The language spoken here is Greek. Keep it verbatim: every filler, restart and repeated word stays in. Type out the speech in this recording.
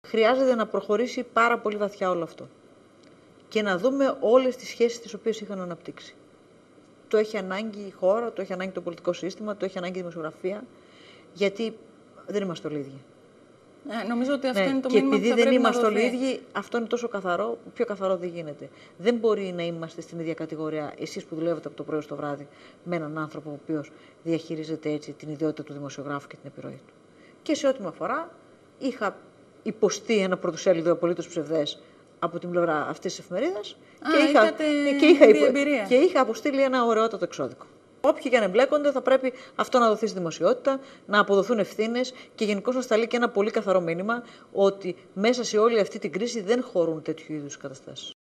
Χρειάζεται να προχωρήσει πάρα πολύ βαθιά όλο αυτό και να δούμε όλες τις σχέσεις τις οποίες είχαν αναπτύξει. Το έχει ανάγκη η χώρα, το έχει ανάγκη το πολιτικό σύστημα, το έχει ανάγκη η δημοσιογραφία, γιατί δεν είμαστε όλοι ίδιοι. Ε, νομίζω ότι αυτό ναι, είναι το και μήνυμα επειδή που θα δεν πρέπει είμαστε να όλοι δοθεί. ίδιοι, αυτό είναι τόσο καθαρό, πιο καθαρό δεν γίνεται. Δεν μπορεί να είμαστε στην ίδια κατηγορία, εσείς που δουλεύετε από το πρωί στο βράδυ, με έναν άνθρωπο ο οποίος διαχειρίζεται έτσι την ιδιότητα του δημοσιογράφου και την επιρροή του. Και σε ό,τι με αφορά, είχα υποστεί ένα πρωτοσέλιδο απολύτως ψευδές από την πλευρά αυτής της εφημερίδας και, είχα, και, είχα, και είχα αποστείλει ένα ωραιότατο εξώδικο. Όποιοι και αν εμπλέκονται, θα πρέπει αυτό να δοθεί στη δημοσιότητα, να αποδοθούν ευθύνες και γενικώς να σταλεί και ένα πολύ καθαρό μήνυμα ότι μέσα σε όλη αυτή την κρίση δεν χωρούν τέτοιου είδους καταστάσεις.